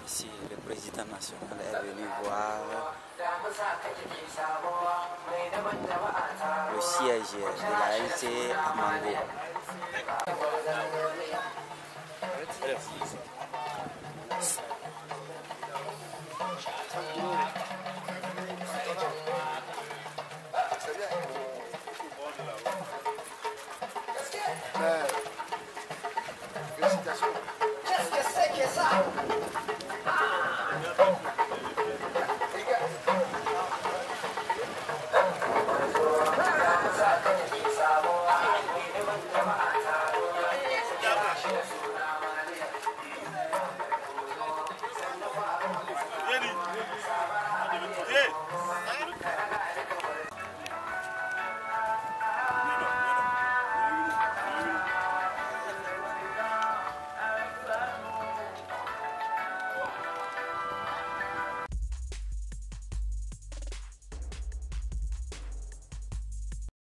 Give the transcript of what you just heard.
Ici, le président national est venu voir le siège de l'ANC à Mango.